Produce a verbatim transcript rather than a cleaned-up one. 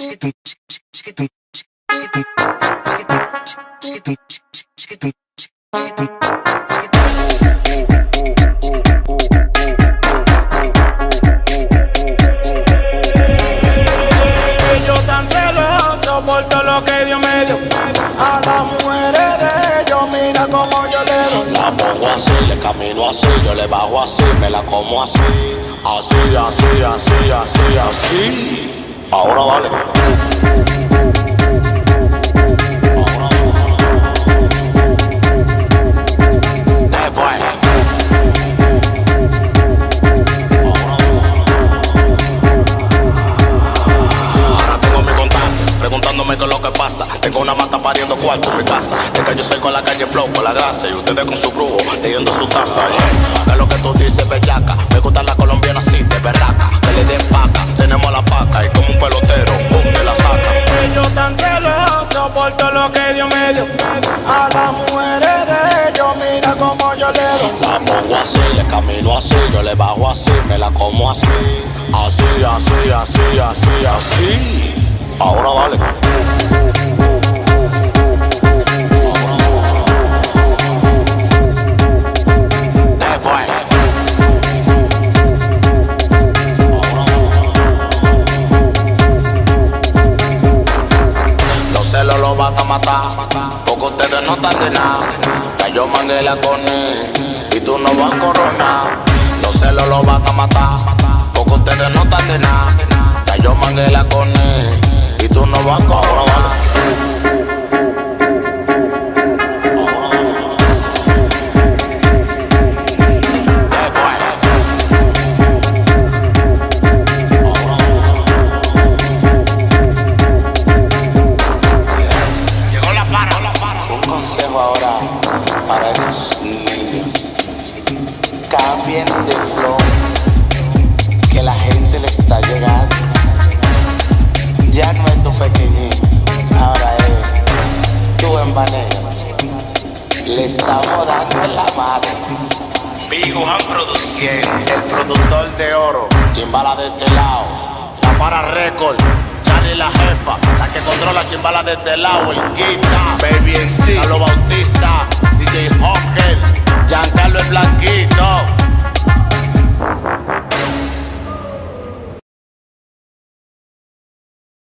tan celoso por todo lo que Dios me dio. A las mujeres de ellos, mira como yo le doy. La pongo así, le camino así, yo le bajo así, me la como así. Así, así, así, así, así. Ahora vale. ¿Qué fue? Ahora tengo mi contacto, preguntándome qué es lo que pasa. Tengo una mata pariendo cuarto en mi casa. De que yo soy con la calle flow, con la gracia. Y ustedes con su brujo, leyendo su taza. Yeah. ¿Qué es lo que tú dices, bellaca? Me gusta la colombiana así, de berraca. Que le den paca, tenemos la paca. Y como un pelotero, pum, te la saca. Yo tan celoso por todo lo que Dios me dio. A las mujeres de ellos, mira como yo le doy. La pongo así, le camino así, yo le bajo así, me la como así. Así, así, así, así, así. Ahora vale. ¿Qué fue? Los celos lo van a matar, porque ustedes no están de nada. Ya yo mandé la cone y tú no vas a coronar. Los celos lo van a matar, porque ustedes no están de nada. Ya yo mandé la cone y tú no vas a coronar. Ahora para esos niños, cambien de flow, que la gente le está llegando. Ya no es tu pequeñito, ahora es tu embanero. Le estamos dando en la madre. Big Juan produciendo, el productor de oro. Chimbala de este lado, la para récord. Charlie la jefa, la que controla chimbala de este lado, el guita.